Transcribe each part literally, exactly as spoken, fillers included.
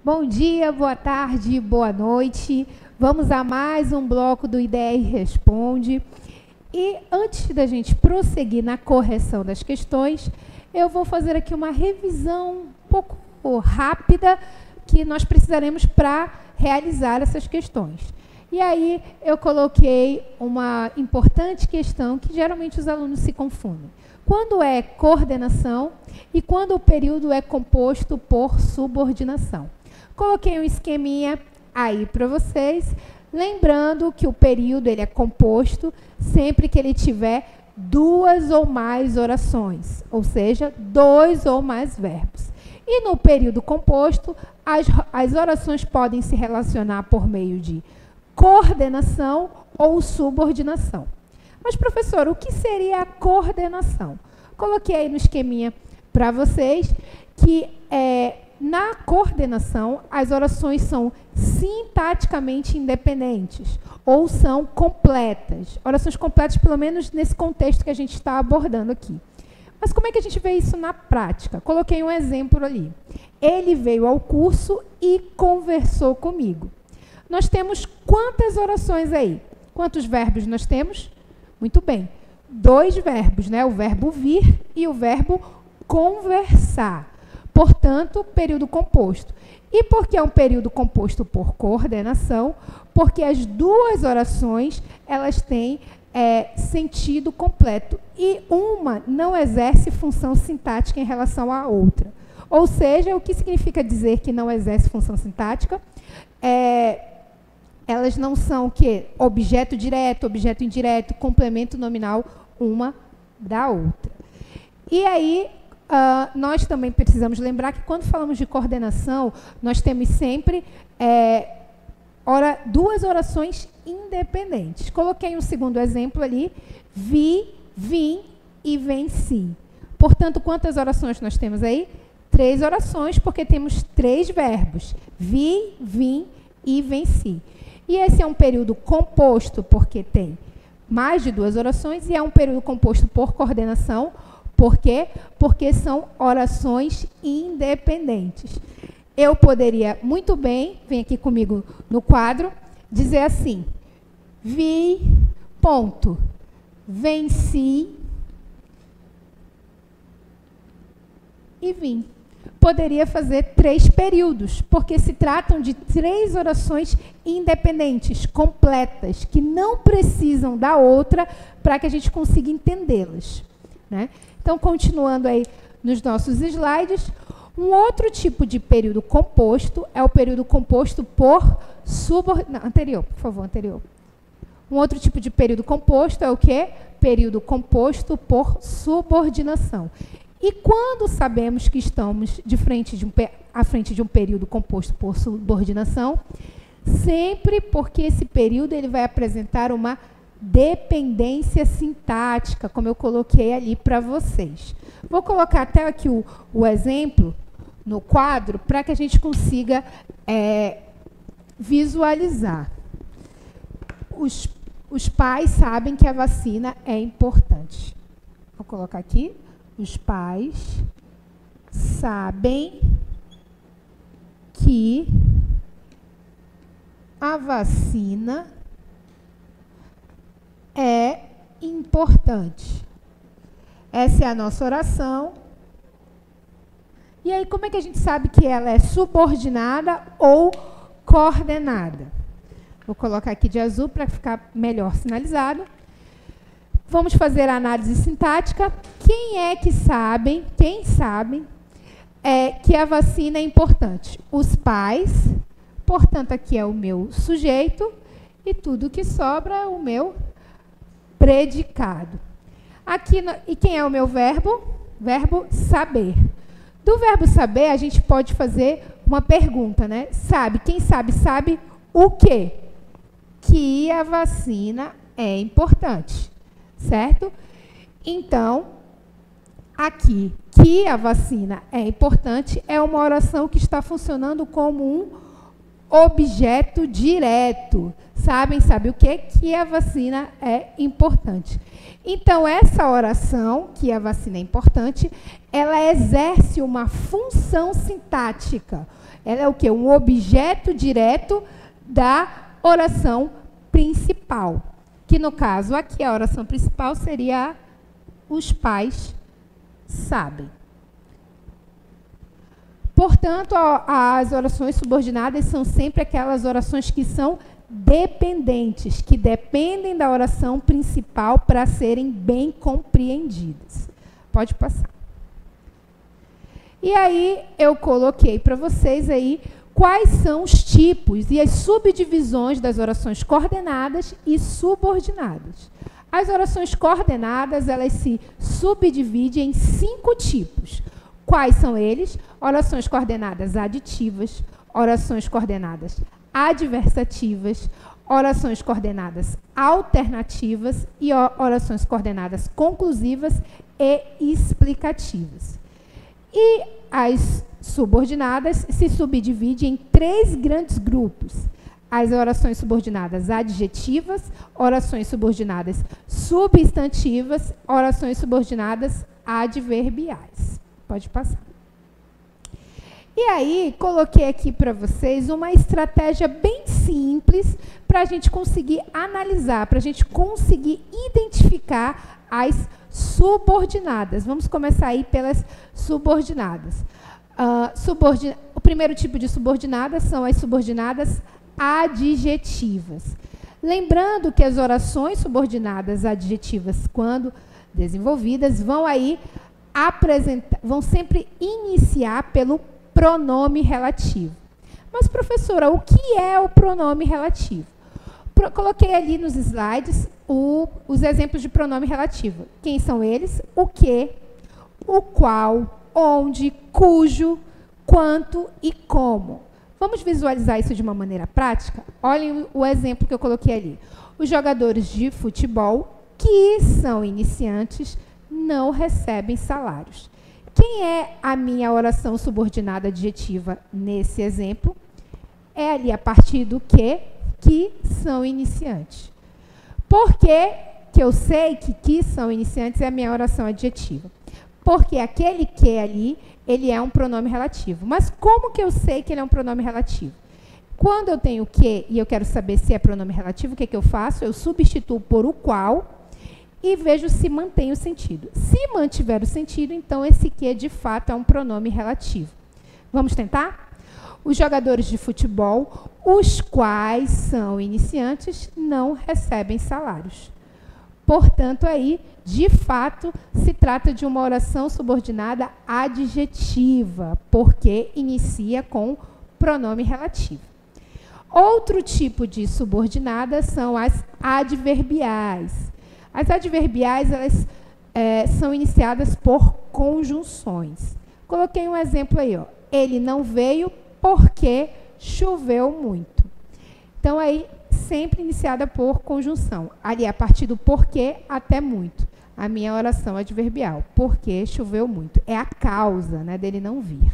Bom dia, boa tarde, boa noite. Vamos a mais um bloco do I D R Responde. E antes da gente prosseguir na correção das questões, eu vou fazer aqui uma revisão um pouco rápida que nós precisaremos para realizar essas questões. E aí eu coloquei uma importante questão que geralmente os alunos se confundem. Quando é coordenação e quando o período é composto por subordinação. Coloquei um esqueminha aí para vocês, lembrando que o período ele é composto sempre que ele tiver duas ou mais orações, ou seja, dois ou mais verbos. E no período composto, as, as orações podem se relacionar por meio de coordenação ou subordinação. Mas, professor, o que seria a coordenação? Coloquei aí no esqueminha para vocês que é, na coordenação as orações são sintaticamente independentes ou são completas. Orações completas, pelo menos nesse contexto que a gente está abordando aqui. Mas como é que a gente vê isso na prática? Coloquei um exemplo ali. Ele veio ao curso e conversou comigo. Nós temos quantas orações aí? Quantos verbos nós temos? Muito bem. Dois verbos, né? O verbo vir e o verbo conversar. Portanto, período composto. E por que é um período composto por coordenação? Porque as duas orações, elas têm é, sentido completo. E uma não exerce função sintática em relação à outra. Ou seja, o que significa dizer que não exerce função sintática? É, elas não são o quê? Objeto direto, objeto indireto, complemento nominal uma da outra. E aí, Uh, nós também precisamos lembrar que quando falamos de coordenação, nós temos sempre é, ora, duas orações independentes. Coloquei um segundo exemplo ali, vi, vim e venci. Portanto, quantas orações nós temos aí? Três orações, porque temos três verbos, vi, vim e venci. E esse é um período composto, porque tem mais de duas orações, e é um período composto por coordenação. Por quê? Porque são orações independentes. Eu poderia muito bem, vem aqui comigo no quadro, dizer assim, vi, ponto, venci e vim. Poderia fazer três períodos, porque se tratam de três orações independentes, completas, que não precisam da outra para que a gente consiga entendê-las, né? Então, continuando aí nos nossos slides, um outro tipo de período composto é o período composto por subordinação. Anterior, por favor, anterior. Um outro tipo de período composto é o quê? Período composto por subordinação. E quando sabemos que estamos de frente de um, à frente de um período composto por subordinação, sempre porque esse período ele vai apresentar uma dependência sintática, como eu coloquei ali para vocês. Vou colocar até aqui o, o exemplo no quadro para que a gente consiga é, visualizar. Os, os pais sabem que a vacina é importante. Vou colocar aqui. Os pais sabem que a vacina é importante. Essa é a nossa oração. E aí, como é que a gente sabe que ela é subordinada ou coordenada? Vou colocar aqui de azul para ficar melhor sinalizado. Vamos fazer a análise sintática. Quem é que sabe, quem sabe é, que a vacina é importante? Os pais. Portanto, aqui é o meu sujeito. E tudo que sobra é o meu predicado. Aqui, no, e quem é o meu verbo? Verbo saber. Do verbo saber, a gente pode fazer uma pergunta, né? Sabe, quem sabe, sabe o quê? Que a vacina é importante, certo? Então, aqui, que a vacina é importante, é uma oração que está funcionando como um objeto direto. Sabem, sabe o quê? Que a vacina é importante. Então, essa oração, que a vacina é importante, ela exerce uma função sintática. Ela é o quê? Um objeto direto da oração principal. Que, no caso aqui, a oração principal seria os pais sabem. Portanto, as orações subordinadas são sempre aquelas orações que são dependentes, que dependem da oração principal para serem bem compreendidas. Pode passar. E aí, eu coloquei para vocês aí quais são os tipos e as subdivisões das orações coordenadas e subordinadas. As orações coordenadas, elas se subdividem em cinco tipos. Quais são eles? Orações coordenadas aditivas, orações coordenadas adversativas, orações coordenadas alternativas e orações coordenadas conclusivas e explicativas. E as subordinadas se subdividem em três grandes grupos. As orações subordinadas adjetivas, orações subordinadas substantivas, orações subordinadas adverbiais. Pode passar. E aí, coloquei aqui para vocês uma estratégia bem simples para a gente conseguir analisar, para a gente conseguir identificar as subordinadas. Vamos começar aí pelas subordinadas. Uh, subordina- o primeiro tipo de subordinadas são as subordinadas adjetivas. Lembrando que as orações subordinadas adjetivas, quando desenvolvidas, vão aí apresentar, vão sempre iniciar pelo pronome relativo. Mas, professora, o que é o pronome relativo? Pro, coloquei ali nos slides o, os exemplos de pronome relativo. Quem são eles? O que, o qual, onde, cujo, quanto e como. Vamos visualizar isso de uma maneira prática? Olhem o, o exemplo que eu coloquei ali. Os jogadores de futebol que são iniciantes não recebem salários. Quem é a minha oração subordinada adjetiva nesse exemplo? É ali a partir do que, que são iniciantes. Por que que eu sei que que são iniciantes é a minha oração adjetiva? Porque aquele que ali, ele é um pronome relativo. Mas como que eu sei que ele é um pronome relativo? Quando eu tenho que e eu quero saber se é pronome relativo, o que, que eu faço? Eu substituo por o qual e vejo se mantém o sentido. Se mantiver o sentido, então esse que de fato é um pronome relativo. Vamos tentar? Os jogadores de futebol, os quais são iniciantes, não recebem salários. Portanto, aí, de fato, se trata de uma oração subordinada adjetiva, porque inicia com pronome relativo. Outro tipo de subordinada são as adverbiais. As adverbiais, elas é, são iniciadas por conjunções. Coloquei um exemplo aí, ó. Ele não veio porque choveu muito. Então, aí, sempre iniciada por conjunção. Ali, a partir do porquê até muito. A minha oração adverbial. Porque choveu muito. É a causa, né, dele não vir.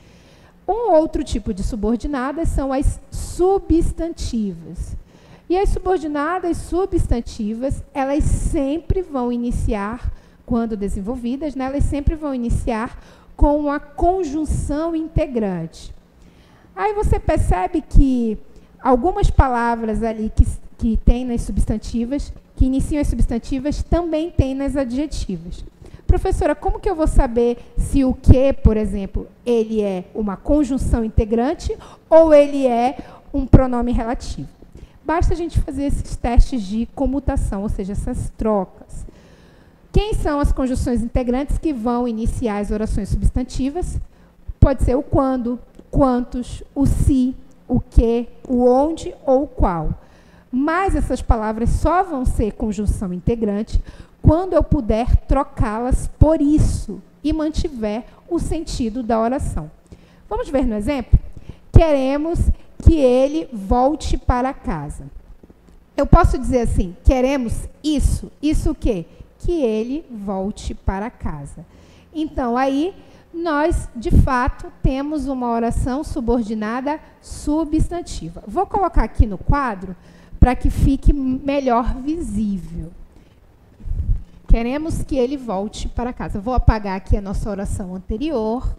Um outro tipo de subordinadas são as substantivas. E as subordinadas substantivas, elas sempre vão iniciar, quando desenvolvidas, né, elas sempre vão iniciar com uma conjunção integrante. Aí você percebe que algumas palavras ali que, que tem nas substantivas, que iniciam as substantivas, também tem nas adjetivas. Professora, como que eu vou saber se o que, por exemplo, ele é uma conjunção integrante ou ele é um pronome relativo? Basta a gente fazer esses testes de comutação, ou seja, essas trocas. Quem são as conjunções integrantes que vão iniciar as orações substantivas? Pode ser o quando, quantos, o se, o que, o onde ou o qual. Mas essas palavras só vão ser conjunção integrante quando eu puder trocá-las por isso e mantiver o sentido da oração. Vamos ver no exemplo? Queremos que ele volte para casa. Eu posso dizer assim, queremos isso, isso o quê? Que ele volte para casa. Então, aí, nós, de fato, temos uma oração subordinada substantiva. Vou colocar aqui no quadro para que fique melhor visível. Queremos que ele volte para casa. Vou apagar aqui a nossa oração anterior.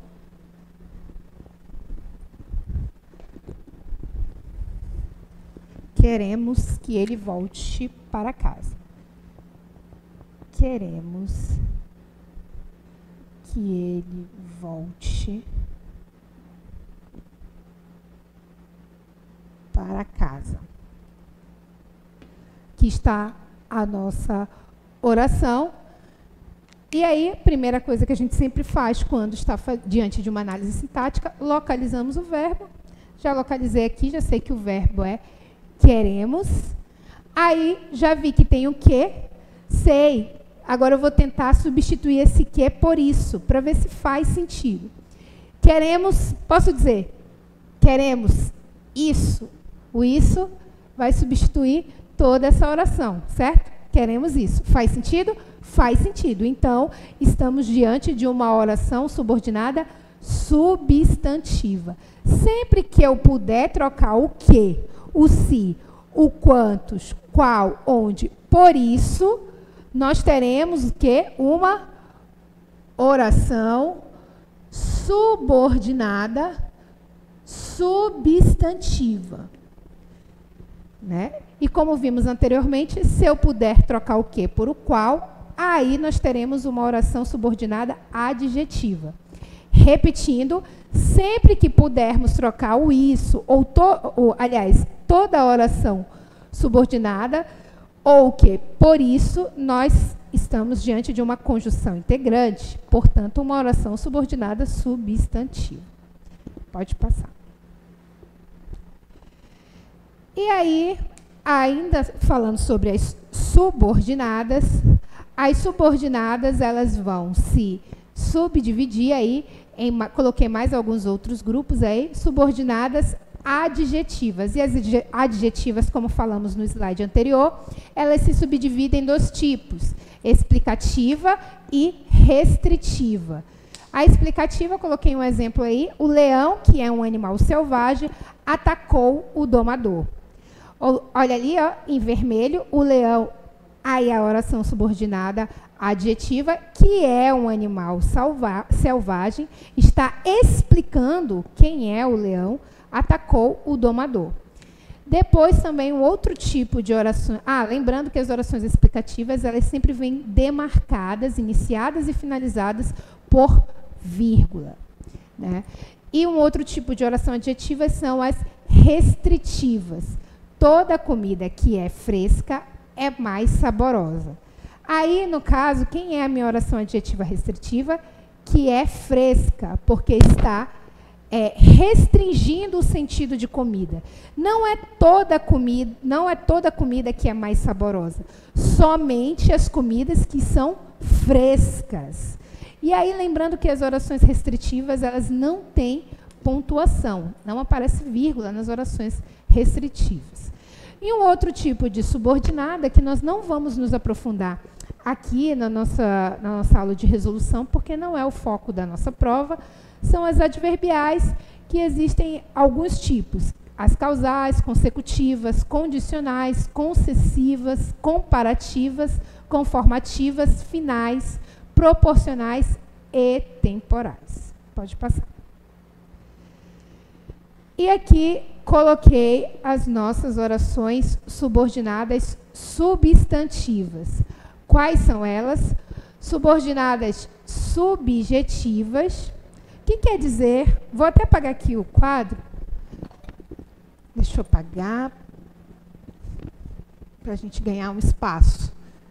Queremos que ele volte para casa. Queremos que ele volte para casa. Aqui está a nossa oração. E aí, a primeira coisa que a gente sempre faz quando está diante de uma análise sintática, localizamos o verbo. Já localizei aqui, já sei que o verbo é queremos. Aí, já vi que tem o que, sei. Agora eu vou tentar substituir esse que por isso, para ver se faz sentido. Queremos, posso dizer, queremos isso. O isso vai substituir toda essa oração, certo? Queremos isso. Faz sentido? Faz sentido. Então, estamos diante de uma oração subordinada substantiva. Sempre que eu puder trocar o que, o se, o quantos, qual, onde, por isso, nós teremos o quê? Uma oração subordinada substantiva. Né? E como vimos anteriormente, se eu puder trocar o que por o qual, aí nós teremos uma oração subordinada adjetiva. Repetindo, sempre que pudermos trocar o isso, ou, to, ou aliás, toda a oração subordinada, ou o que por isso, nós estamos diante de uma conjunção integrante, portanto, uma oração subordinada substantiva. Pode passar. E aí, ainda falando sobre as subordinadas, as subordinadas, elas vão se subdividir aí, em, coloquei mais alguns outros grupos aí, subordinadas adjetivas. E as adjetivas, como falamos no slide anterior, elas se subdividem em dois tipos, explicativa e restritiva. A explicativa, coloquei um exemplo aí, o leão, que é um animal selvagem, atacou o domador. Olha ali, ó, em vermelho, o leão, aí a oração subordinada adjetiva, que é um animal salva, selvagem, está explicando quem é o leão, atacou o domador. Depois também um outro tipo de oração. Ah, lembrando que as orações explicativas, elas sempre vêm demarcadas, iniciadas e finalizadas por vírgula. Né? E um outro tipo de oração adjetiva são as restritivas. Toda comida que é fresca é mais saborosa. Aí, no caso, quem é a minha oração adjetiva restritiva? Que é fresca, porque está é, restringindo o sentido de comida. Não é toda comida, não é toda comida que é mais saborosa. Somente as comidas que são frescas. E aí, lembrando que as orações restritivas, elas não têm pontuação. Não aparece vírgula nas orações restritivas. E um outro tipo de subordinada, que nós não vamos nos aprofundar aqui na nossa, na nossa aula de resolução, porque não é o foco da nossa prova, são as adverbiais, que existem alguns tipos. As causais, consecutivas, condicionais, concessivas, comparativas, conformativas, finais, proporcionais e temporais. Pode passar. E aqui coloquei as nossas orações subordinadas substantivas. Quais são elas? Subordinadas subjetivas. O que quer dizer? Vou até apagar aqui o quadro. Deixa eu apagar para a gente ganhar um espaço.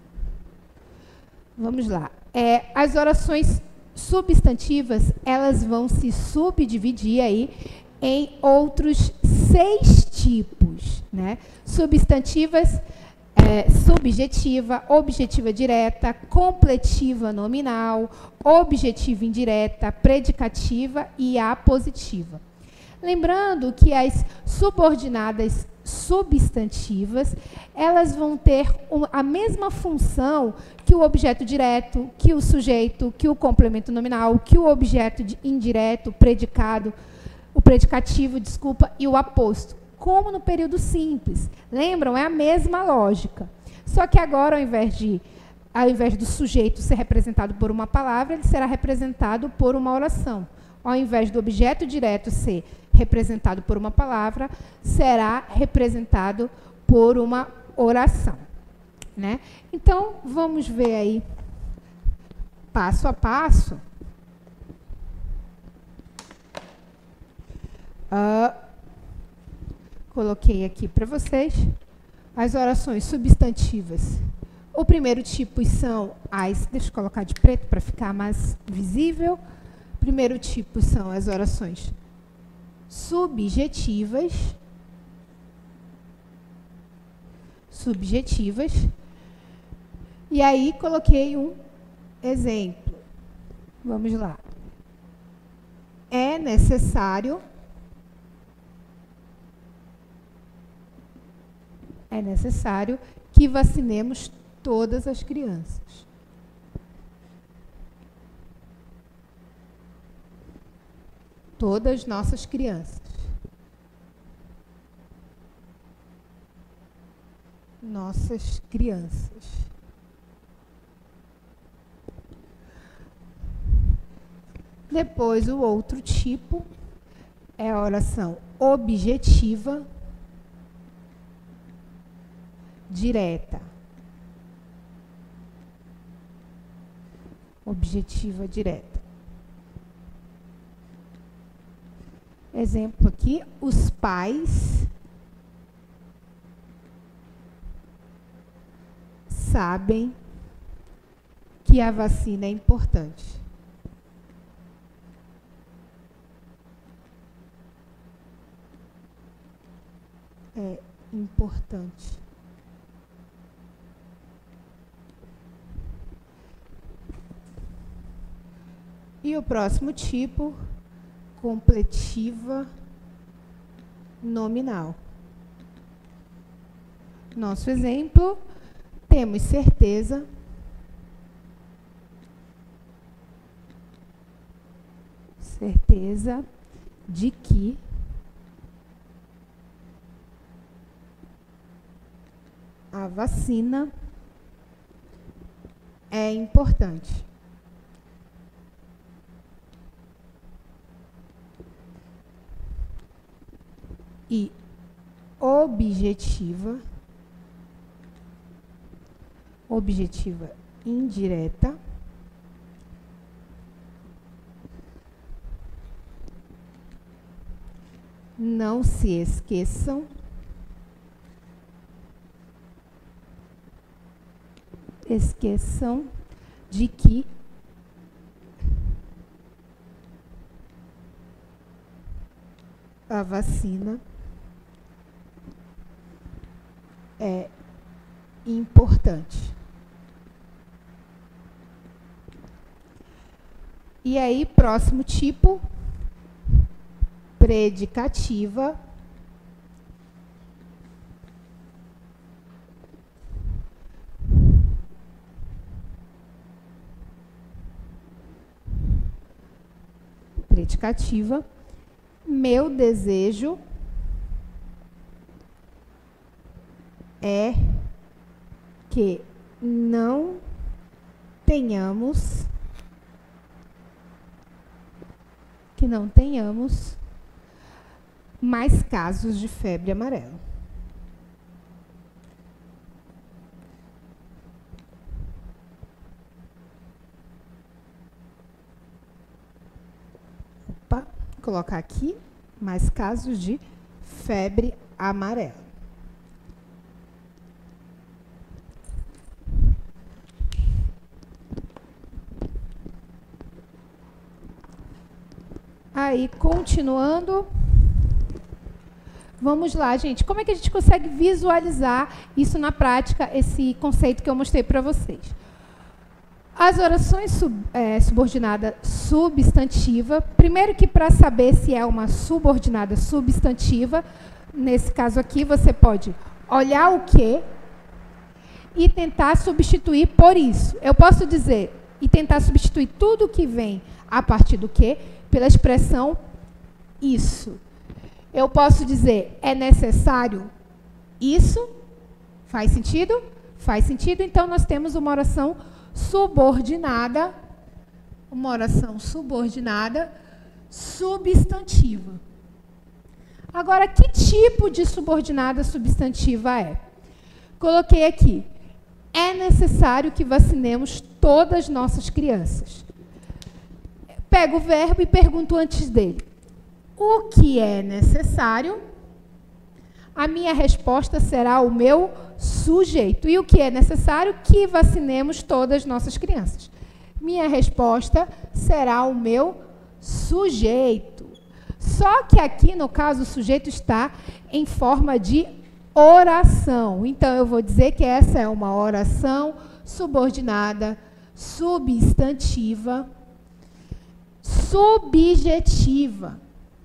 Vamos lá. É, as orações substantivas, elas vão se subdividir aí em outros seis tipos, né? Substantivas, é, subjetiva, objetiva direta, completiva nominal, objetiva indireta, predicativa e apositiva. Lembrando que as subordinadas substantivas, elas vão ter a mesma função que que o objeto direto, que o sujeito, que o complemento nominal, que o objeto indireto, o predicado, o predicativo, desculpa, e o aposto. Como no período simples. Lembram? É a mesma lógica. Só que agora, ao invés de, ao invés do sujeito ser representado por uma palavra, ele será representado por uma oração. Ao invés do objeto direto ser representado por uma palavra, será representado por uma oração. Né? Então, vamos ver aí, passo a passo. Uh, coloquei aqui para vocês as orações substantivas. O primeiro tipo são as... Deixa eu colocar de preto para ficar mais visível. O primeiro tipo são as orações subjetivas. Subjetivas. E aí, coloquei um exemplo. Vamos lá. É necessário... É necessário que vacinemos todas as crianças. Todas nossas crianças. Nossas crianças. Depois, o outro tipo é a oração objetiva direta. Objetiva direta. Exemplo aqui, os pais sabem que a vacina é importante. É importante. E o próximo tipo, completiva nominal. Nosso exemplo, temos certeza certeza de que a vacina é importante. E objetiva, objetiva indireta, não se esqueçam esqueçam de que a vacina é importante. E aí, próximo tipo, predicativa. Predicativa. Meu desejo é que não tenhamos que não tenhamos mais casos de febre amarela. Opa, vou colocar aqui mais casos de febre amarela. Aí, continuando. Vamos lá, gente. Como é que a gente consegue visualizar isso na prática, esse conceito que eu mostrei para vocês? As orações sub, é, subordinada substantiva, primeiro que para saber se é uma subordinada substantiva, nesse caso aqui, você pode olhar o que e tentar substituir por isso. Eu posso dizer e tentar substituir tudo que vem a partir do quê? Pela expressão isso. Eu posso dizer, é necessário isso? Faz sentido? Faz sentido. Então, nós temos uma oração subordinada, uma oração subordinada substantiva. Agora, que tipo de subordinada substantiva é? Coloquei aqui. É necessário que vacinemos todas as nossas crianças. Pego o verbo e pergunto antes dele. O que é necessário? A minha resposta será o meu sujeito. E o que é necessário? Que vacinemos todas as nossas crianças. Minha resposta será o meu sujeito. Só que aqui, no caso, o sujeito está em forma de oração. Então, eu vou dizer que essa é uma oração subordinada, substantiva, subjetiva.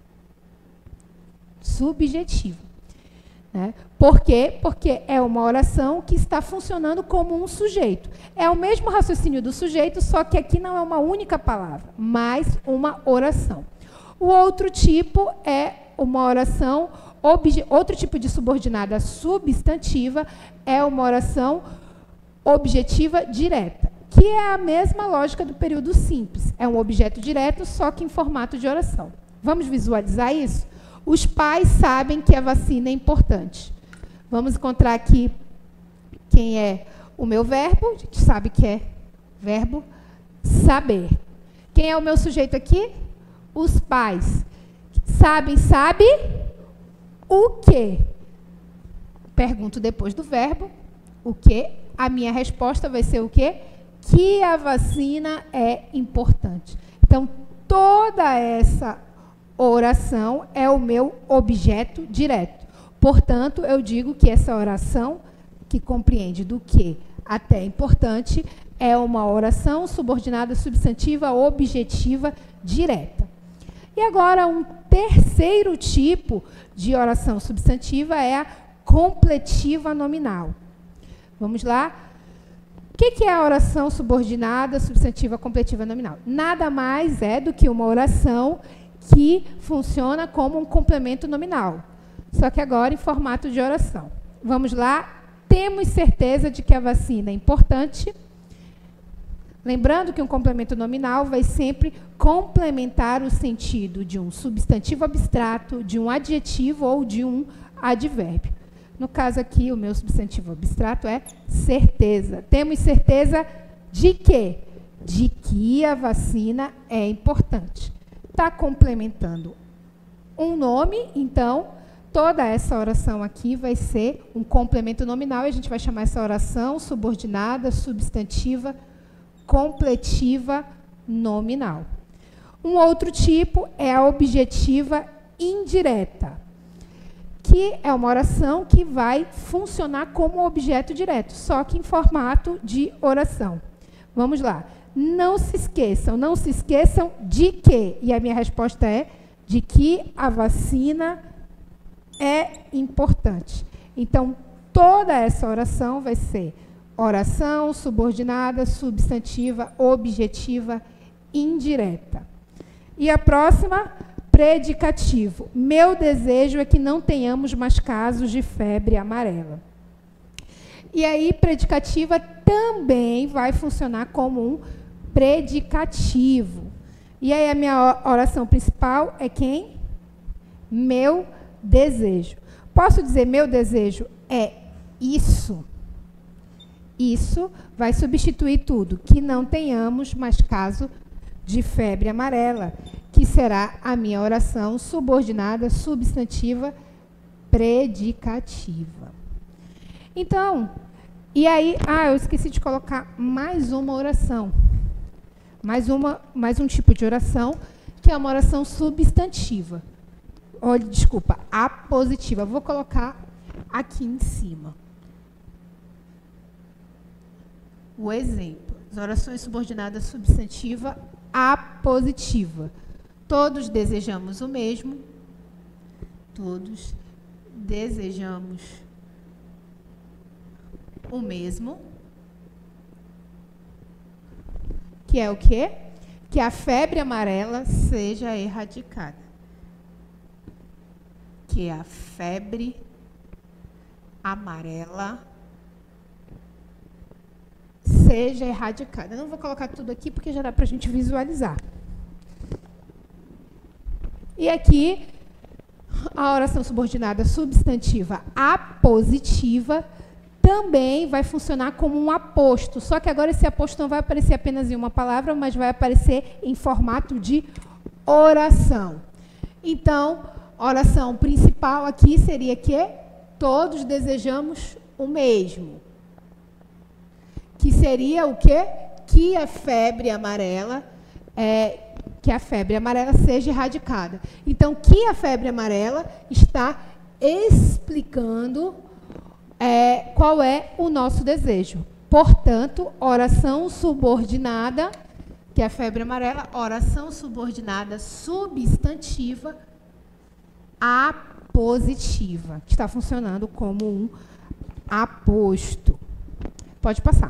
Subjetiva. Né? Por quê? Porque é uma oração que está funcionando como um sujeito. É o mesmo raciocínio do sujeito, só que aqui não é uma única palavra, mas uma oração. O outro tipo é uma oração, outro tipo de subordinada substantiva é uma oração objetiva direta, que é a mesma lógica do período simples. É um objeto direto, só que em formato de oração. Vamos visualizar isso? Os pais sabem que a vacina é importante. Vamos encontrar aqui quem é o meu verbo. A gente sabe que é verbo saber. Quem é o meu sujeito aqui? Os pais. Sabem, sabe o quê? Pergunto depois do verbo o quê? A minha resposta vai ser o quê? Que a vacina é importante. Então, toda essa oração é o meu objeto direto. Portanto, eu digo que essa oração, que compreende do que até importante, é uma oração subordinada substantiva objetiva direta. E agora, um terceiro tipo de oração substantiva é a completiva nominal. Vamos lá? O que é a oração subordinada substantiva completiva nominal? Nada mais é do que uma oração que funciona como um complemento nominal, só que agora em formato de oração. Vamos lá? Temos certeza de que a vacina é importante. Lembrando que um complemento nominal vai sempre complementar o sentido de um substantivo abstrato, de um adjetivo ou de um advérbio. No caso aqui, o meu substantivo abstrato é certeza. Temos certeza de quê? De que a vacina é importante. Está complementando um nome, então, toda essa oração aqui vai ser um complemento nominal, e a gente vai chamar essa oração subordinada, substantiva, completiva, nominal. Um outro tipo é a objetiva indireta, que é uma oração que vai funcionar como objeto direto, só que em formato de oração. Vamos lá. Não se esqueçam, não se esqueçam de quê? E a minha resposta é de que a vacina é importante. Então, toda essa oração vai ser oração subordinada, substantiva, objetiva, indireta. E a próxima, predicativo. Meu desejo é que não tenhamos mais casos de febre amarela. E aí, predicativa também vai funcionar como um predicativo. E aí, a minha oração principal é quem? Meu desejo. Posso dizer, meu desejo é isso. Isso vai substituir tudo. Que não tenhamos mais caso de febre amarela, que será a minha oração subordinada, substantiva, predicativa. Então, e aí, ah, eu esqueci de colocar mais uma oração. Mais, uma, mais um tipo de oração, que é uma oração substantiva. Olha, desculpa, apositiva. Vou colocar aqui em cima o exemplo. As orações subordinadas substantiva apositiva. Todos desejamos o mesmo. Todos desejamos o mesmo. Que é o quê? Que a febre amarela seja erradicada. Que a febre amarela seja erradicada. Eu não vou colocar tudo aqui porque já dá para a gente visualizar. E aqui, a oração subordinada substantiva apositiva também vai funcionar como um aposto. Só que agora esse aposto não vai aparecer apenas em uma palavra, mas vai aparecer em formato de oração. Então, a oração principal aqui seria que todos desejamos o mesmo. Que seria o quê? Que a febre amarela, é, que a febre amarela seja erradicada. Então, que a febre amarela está explicando É, qual é o nosso desejo. Portanto, oração subordinada, que é a febre amarela, oração subordinada substantiva apositiva, que está funcionando como um aposto. Pode passar.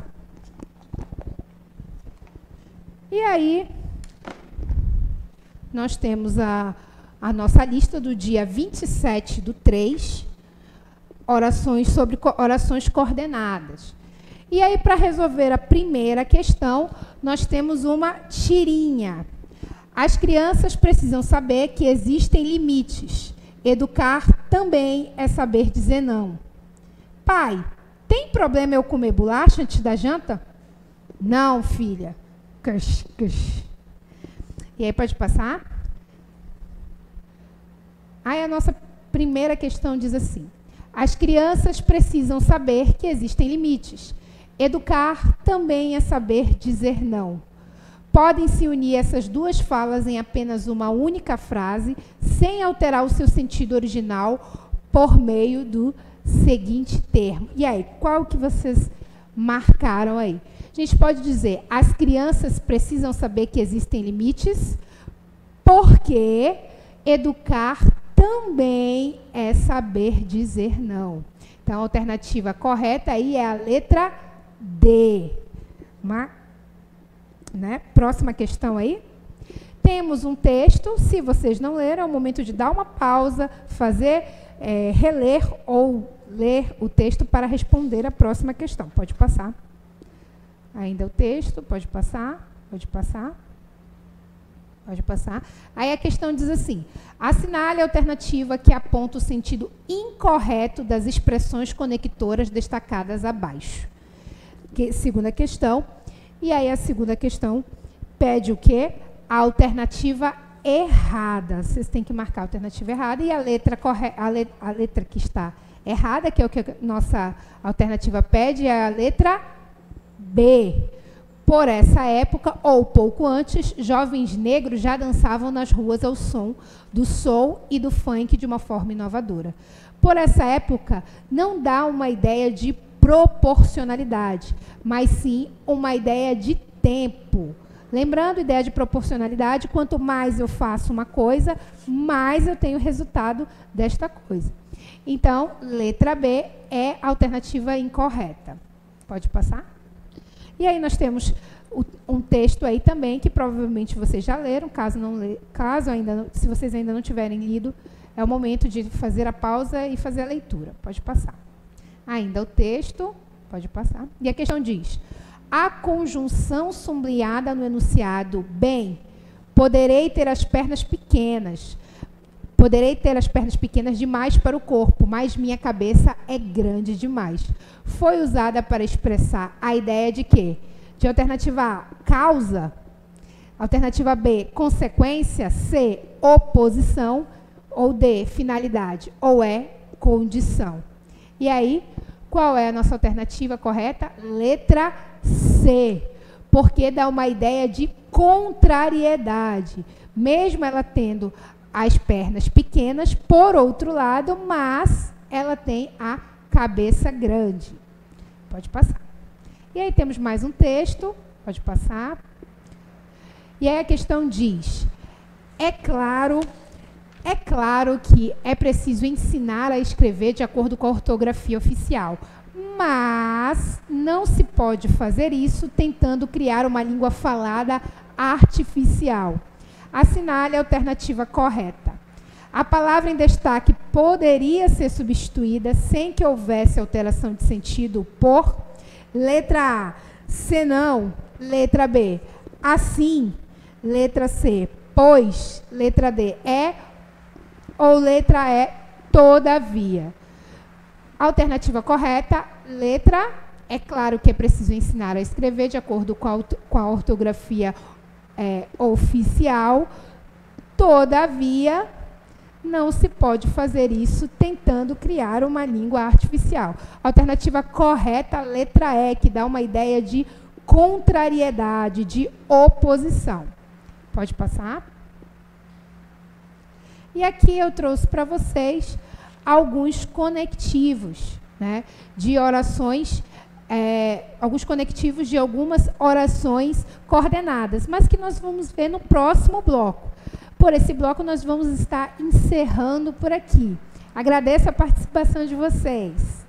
E aí, nós temos a, a nossa lista do dia vinte e sete do três, orações sobre orações coordenadas. E aí, para resolver a primeira questão, nós temos uma tirinha. As crianças precisam saber que existem limites. Educar também é saber dizer não. Pai, tem problema eu comer bolacha antes da janta? Não, filha. Cush, cush. E aí, pode passar? Aí, a nossa primeira questão diz assim: as crianças precisam saber que existem limites. Educar também é saber dizer não. Podem se unir essas duas falas em apenas uma única frase, sem alterar o seu sentido original, por meio do seguinte termo. E aí, qual que vocês marcaram aí? A gente pode dizer, as crianças precisam saber que existem limites, porque educar também é saber dizer não. Então, a alternativa correta aí é a letra D. Uma, né? Próxima questão aí. Temos um texto. Se vocês não leram, é o momento de dar uma pausa, fazer, é, reler ou ler o texto para responder a próxima questão. Pode passar. Ainda o texto, pode passar, pode passar. Pode passar. Aí a questão diz assim: assinale a alternativa que aponta o sentido incorreto das expressões conectoras destacadas abaixo. Que, segunda questão. E aí a segunda questão pede o quê? A alternativa errada. Vocês têm que marcar a alternativa errada e a letra, corre a le a letra que está errada, que é o que a nossa alternativa pede, é a letra B. Por essa época, ou pouco antes, jovens negros já dançavam nas ruas ao som do soul e do funk de uma forma inovadora. Por essa época, não dá uma ideia de proporcionalidade, mas sim uma ideia de tempo. Lembrando, ideia de proporcionalidade, quanto mais eu faço uma coisa, mais eu tenho resultado desta coisa. Então, letra B é a alternativa incorreta. Pode passar? E aí nós temos o, um texto aí também, que provavelmente vocês já leram, caso, não le, caso ainda não, se vocês ainda não tiverem lido, é o momento de fazer a pausa e fazer a leitura. Pode passar. Ainda o texto, pode passar. E a questão diz: a conjunção sublinhada no enunciado, bem, poderei ter as pernas pequenas, poderei ter as pernas pequenas demais para o corpo, mas minha cabeça é grande demais. Foi usada para expressar a ideia de quê? De alternativa A, causa. Alternativa B, consequência. C, oposição. Ou D, finalidade. Ou E, condição. E aí, qual é a nossa alternativa correta? Letra C. Porque dá uma ideia de contrariedade. Mesmo ela tendo as pernas pequenas, por outro lado, mas ela tem a cabeça grande. Pode passar. E aí temos mais um texto, pode passar. E aí a questão diz: é claro, é claro que é preciso ensinar a escrever de acordo com a ortografia oficial, mas não se pode fazer isso tentando criar uma língua falada artificial. Assinale a alternativa correta. A palavra em destaque poderia ser substituída sem que houvesse alteração de sentido por letra A, senão, letra B, assim, letra C, pois, letra D, é, ou letra E, todavia. Alternativa correta, letra, é claro que é preciso ensinar a escrever de acordo com a, com a ortografia é, oficial, todavia, não se pode fazer isso tentando criar uma língua artificial. Alternativa correta, letra E, que dá uma ideia de contrariedade, de oposição. Pode passar? E aqui eu trouxe para vocês alguns conectivos, né, de orações, é, alguns conectivos de algumas orações coordenadas, mas que nós vamos ver no próximo bloco. Por esse bloco, nós vamos estar encerrando por aqui. Agradeço a participação de vocês.